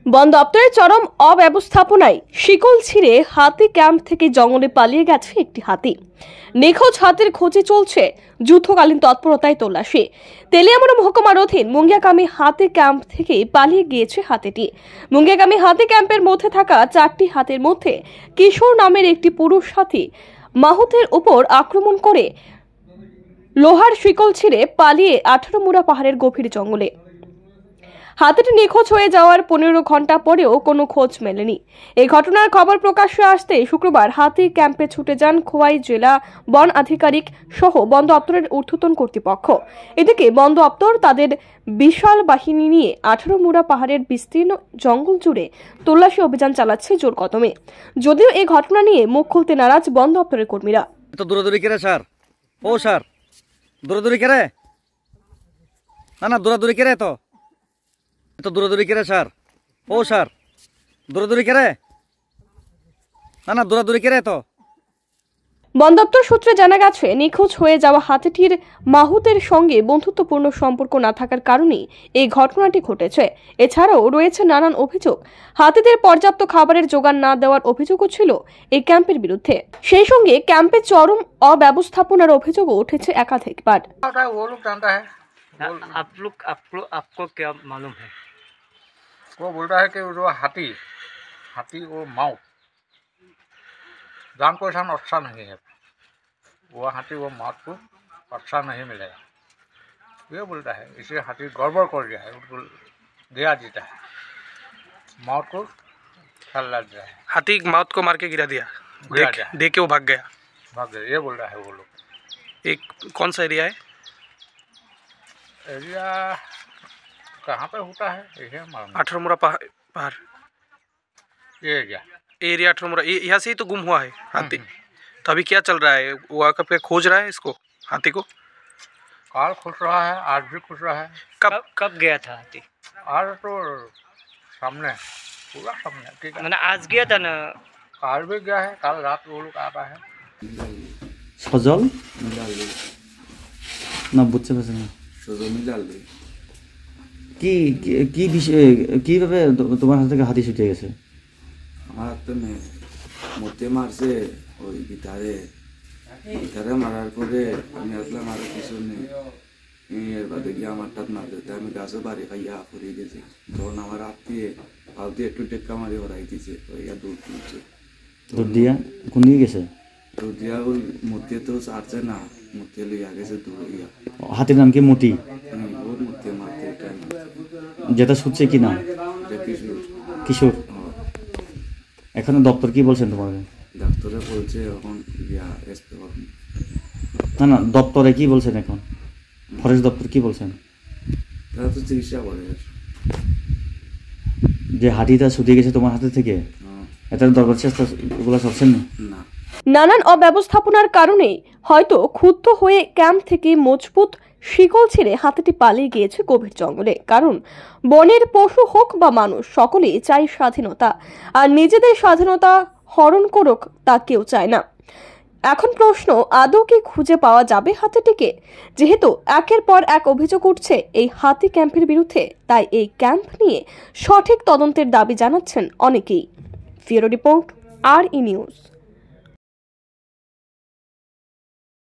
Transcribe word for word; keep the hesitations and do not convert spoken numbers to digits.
বন দপ্তরের চরম অব্যবস্থাপনায় শিকল ছিঁড়ে হাতি ক্যাম্প থেকে জঙ্গলে পালিয়ে গেছে একটি হাতি। নিখোঁজ হাতির খোঁজে চলছে যুদ্ধকালীন তৎপরতায় তল্লাশি। তেলিয়ামুড়া মহকুমার অধীন মুঙ্গিয়াকামী হাতি ক্যাম্প থেকে পালিয়ে গিয়েছে হাতিটি। মুঙ্গিয়াকামী হাতি ক্যাম্পের মধ্যে থাকা চারটি হাতির মধ্যে কিশোর নামের একটি পুরুষ হাতি মাহুতের উপর আক্রমণ করে লোহার শিকল ছিঁড়ে পালিয়ে আঠারো মুড়া পাহাড়ের গভীর জঙ্গলে। হাতিটি নিখোঁজ হয়ে যাওয়ার পনেরো ঘন্টা পরেও কোনো খোঁজ মেলেনি। এই ঘটনার খবর প্রকাশ্যে আসতে শুক্রবার হাতি ক্যাম্পে ছুটে যান খোয়াই জেলা বন আধিকারিক সহ বন দপ্তরের ঊর্ধ্বতন কর্তৃপক্ষ। এদিকে বন দপ্তর তাদের বিশাল বাহিনী নিয়ে আঠারো মুড়া পাহাড়ের বিস্তীর্ণ জঙ্গল জুড়ে তল্লাশি অভিযান চালাচ্ছে জোর কদমে। যদিও এই ঘটনা নিয়ে মুখ খুলতে নারাজ বন দপ্তরের কর্মীরা। তো দৌড়াদৌড়ি করে স্যার, ও স্যার দৌড়াদৌড়ি করে না না দৌড়াদৌড়ি করে তো তো দৌড়াদৌড়ি করে স্যার, ও স্যার দৌড়াদৌড়ি করে না না দৌড়াদৌড়ি করে তো। বন দপ্তর সূত্রে জানা গেছে, নিখোঁজ হয়ে যাওয়া হাতিটির মাহুতের সঙ্গে বন্ধুত্বপূর্ণ সম্পর্ক না থাকার কারণেই এই ঘটনাটি ঘটেছে। এছাড়াও রয়েছে নানান অভিযোগ। হাতিদের পর্যাপ্ত খাবারের জোগান না দেওয়ার অভিযোগও ছিল এই ক্যাম্পের বিরুদ্ধে। সেই সঙ্গে ক্যাম্পে চরম অব্যবস্থাপনার অভিযোগও উঠেছে একাধিকবার। आप लोग आपको आपको क्या मालूम है? वो बोल रहा है कि वो हाथी हाथी वो माऊ जान पहचान अच्छा नहीं है, वो हाथी वो मौत को अच्छा नहीं मिलेगा, ये बोलता है। इसे हाथी गड़बड़ कर दिया है, उनको गिरा देता है, मौत को हल्ला दिया है। हाथी मौत को मार के गिरा दिया, गिरा देख, दिया देख के वो भाग गया भाग गया, ये बोल रहा है वो लोग। एक कौन सा एरिया है? एरिया कहाँ पे होता है? अठारह मुड़ा पहाड़ ये एरिया एरिया अठारह मुड़ा, यहाँ से ही तो गुम हुआ है हाथी। तो अभी क्या चल रहा है? वो आकर पे खोज रहा है इसको, हाथी को। काल खुश रहा है, आज भी खुश रहा है। कब कब गया था हाथी? आज तो सामने पूरा सामने, ठीक है। मैंने आज गया था ना, काल भी गया है, काल रात वो लोग आता है। সজল না বুঝতে পারছেন না, সজল মিলাল কি কি- কি বিষয়ে কিভাবে তো- তোমার হাত থেকে হাতি ছুটে গেছে? আমার হাতে নেই, মধ্যে মারছে ওই গিটারে গিটারে মারার পরে আমি আসলাম আরো পিছনে, এর বাদে গিয়ে আমার টাত মারতে আমি গাছও বাড়ি খাইয়া পড়ে গেছি। তখন আমার হাত দিয়ে হাত দিয়ে একটু টেক্কা মারি ওরাই দিছে, ওইয়া দৌড় তুলছে। দৌড় দিয়া কোন দিকে গেছে? দৌড় দিয়া ওই মধ্যে তো ছাড়ছে না, মধ্যে লইয়া গেছে দৌড়িয়া। হাতির নাম কি মতি? হুম, ওর মধ্যে মারতে টাইম যেটা ছুটছে কি নাম? কিছু কিশোর। এখানে দপ্তর কি বলছেন তোমাকে? ডাক্তারে বলছে এখন ইয়া এসপি না না দপ্তরে কি বলছেন এখন? ফরেস্ট দপ্তর কি বলছেন? তারা তো চিকিৎসা করে। যে হাতিটা ছুটে গেছে তোমার হাতে থেকে, এটার দরকার চেষ্টা ওগুলো চলছেন না? না, নানান অব্যবস্থাপনার কারণে হয়তো ক্ষুব্ধ হয়ে ক্যাম্প থেকে মজবুত শিকল ছেড়ে হাতিটি পালিয়ে গিয়েছে গভীর জঙ্গলে। কারণ বনের পশু হোক বা মানুষ, সকলেই চাই স্বাধীনতা, আর নিজেদের স্বাধীনতা হরণ করুক তা কেউ চায় না। এখন প্রশ্ন, আদৌ কি খুঁজে পাওয়া যাবে হাতিটিকে? যেহেতু একের পর এক অভিযোগ উঠছে এই হাতি ক্যাম্পের বিরুদ্ধে, তাই এই ক্যাম্প নিয়ে সঠিক তদন্তের দাবি জানাচ্ছেন অনেকেই। ব্যুরো রিপোর্ট, আর ই নিউজ।